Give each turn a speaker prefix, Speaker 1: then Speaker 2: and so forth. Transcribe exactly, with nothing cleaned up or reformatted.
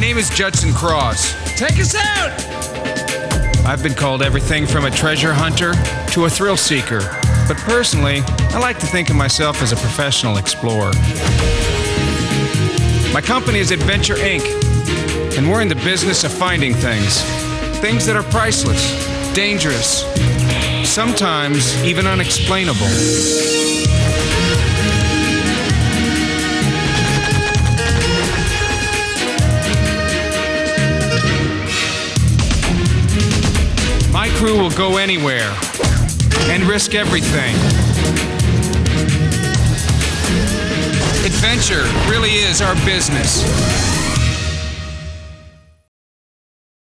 Speaker 1: name is Judson Cross.
Speaker 2: Take us out!
Speaker 1: I've been called everything from a treasure hunter to a thrill seeker. But personally, I like to think of myself as a professional explorer. My company is Adventure Incorporated, and we're in the business of finding things. Things that are priceless, dangerous, sometimes even unexplainable. My crew will go anywhere and risk everything. Adventure really is our business.